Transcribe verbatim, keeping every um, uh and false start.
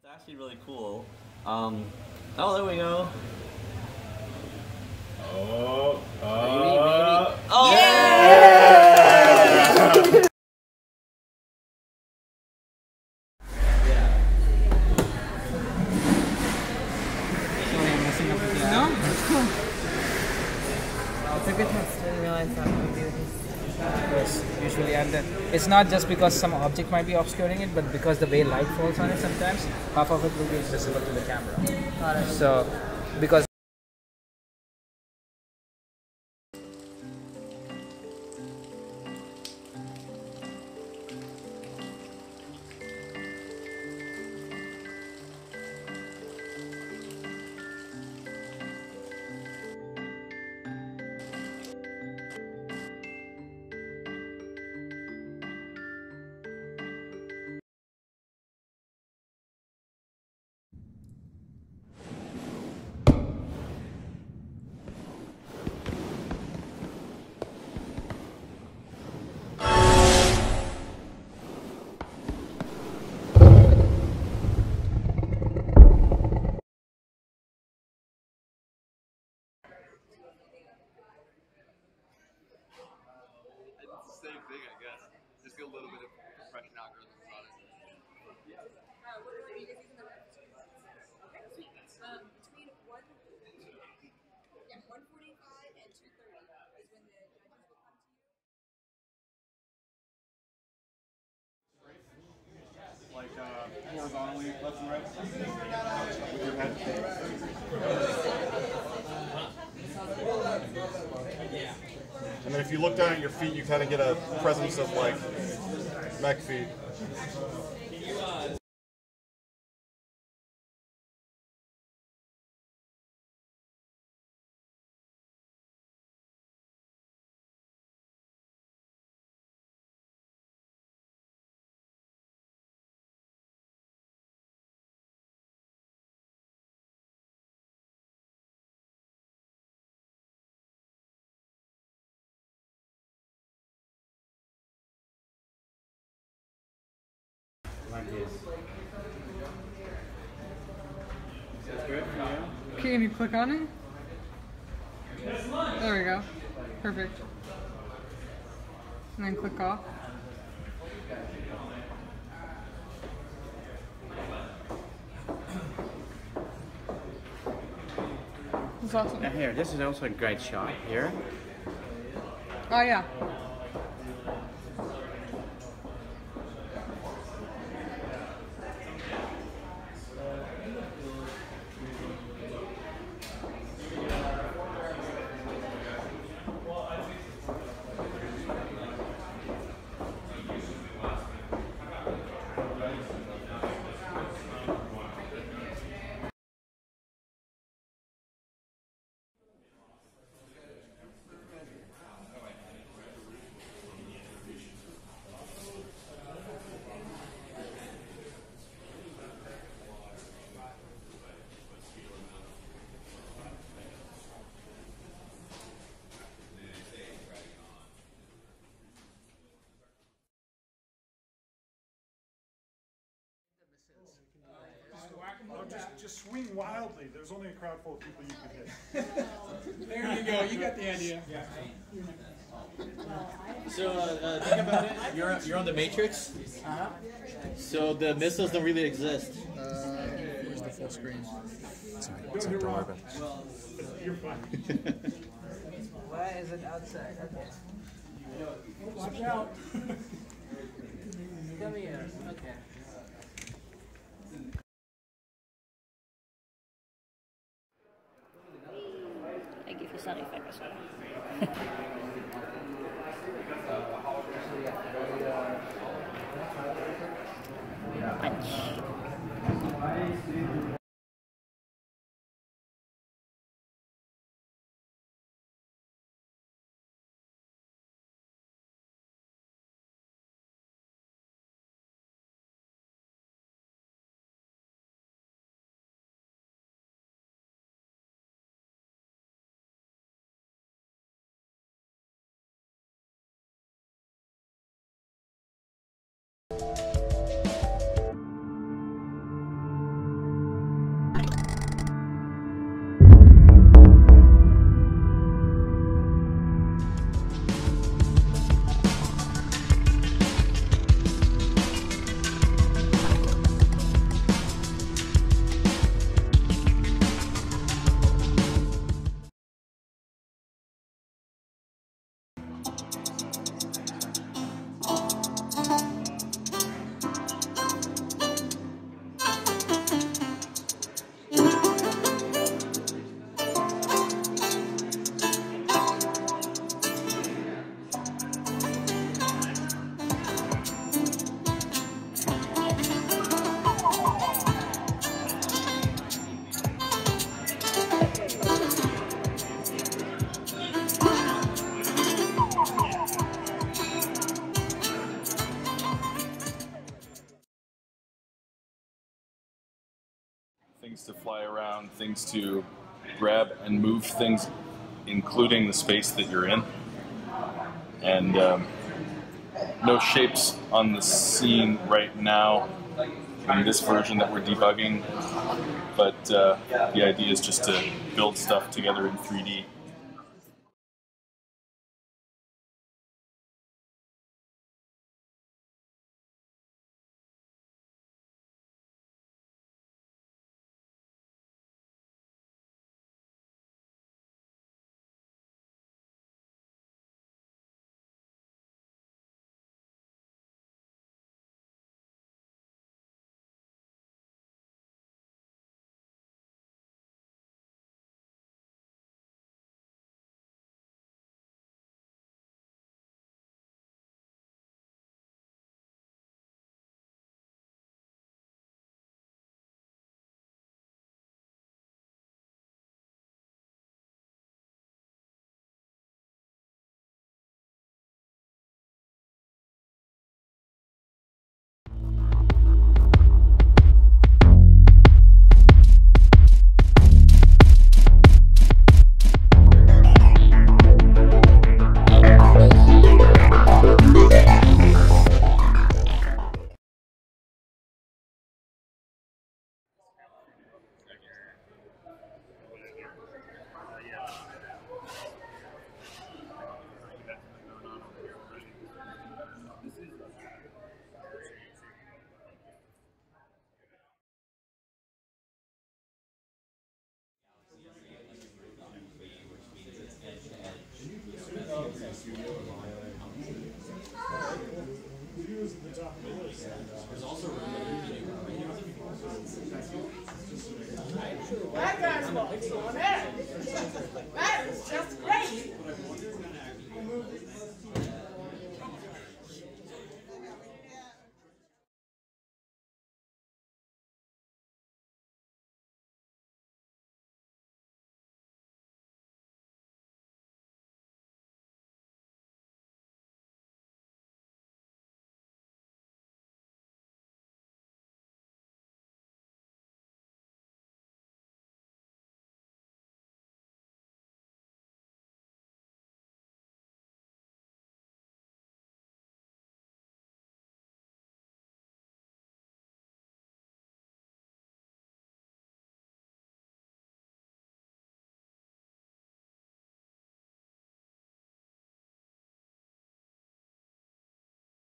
actually really cool. Um, oh, there we go. Oh, uh, Maybe, maybe. Oh! Yeah! Sorry, I'm messing up with you. No? It's a good test. I didn't realize that would be the case. Yes, usually, and then it's not just because some object might be obscuring it, but because the way light falls on it sometimes, half of it will be invisible to the camera. Got it. So, because It's the same thing, I guess. Just get a little bit of compression algorithms on it. Um, between one, yeah, one forty-five and two thirty is when the judges will come to you. Like uh, horizontally, left and right, with your head. And then if you look down at your feet, you kind of get a presence of like mech feet. Okay, can you click on it? There we go. Perfect. And then click off. That's awesome. Now here, this is also a great shot here. Oh yeah. Oh, just, just swing wildly. There's only a crowd full of people you could hit. there you go. You got the idea. Yeah. So, uh, uh, think about it. You're, you're on the Matrix. Uh-huh. So the missiles don't really exist. Uh, where's the full screen? Sorry, it's a door open. You're fine. Why is it outside? Okay. Watch out. Come here. Okay. I give you sound effect as well. Punch. things to fly around, things to grab and move things, including the space that you're in. And um, no shapes on the scene right now in this version that we're debugging, but uh, the idea is just to build stuff together in three D. That guy's going